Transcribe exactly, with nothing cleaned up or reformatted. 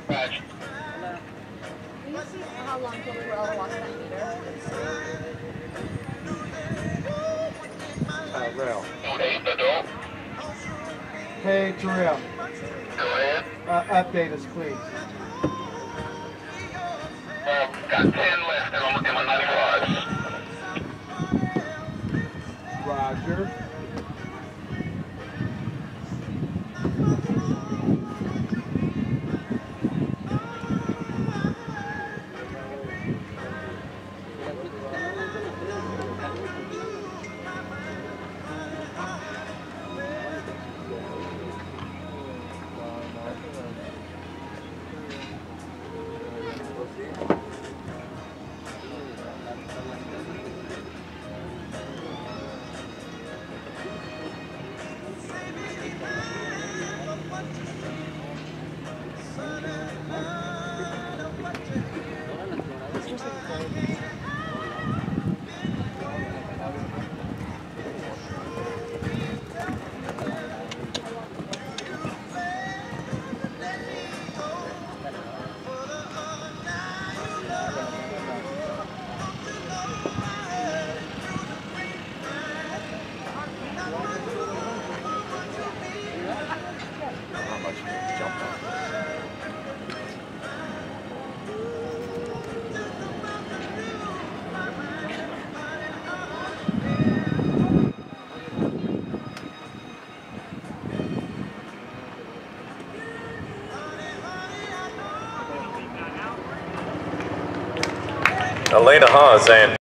Roger. Can you see how long till twelve walks that meter? Uh, rail. Okay, the door. Hey, Terrell. Go ahead. Uh, update us, please. Well, got ten left and I'm looking at ninety-five. Roger. How much you jumped on? Elena Haas and